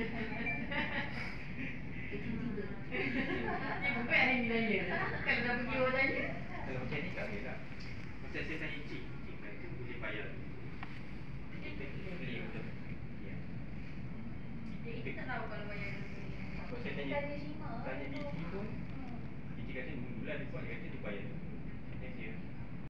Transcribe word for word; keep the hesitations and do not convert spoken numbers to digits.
Tiga-tiga. Dia bukan hari ni tanya. Kalau dah pergi orang tanya. Kalau macam ni tak boleh lah. Macam saya tanya cik, cik kan tu boleh bayar. Cik kan beli betul. Ya. Dia kita tak tahu kalau bayar dulu ni. Kalau saya tanya, tanya B T pun, B T kata dulu lah dia buat, dia kata dia bayar dulu. Next year.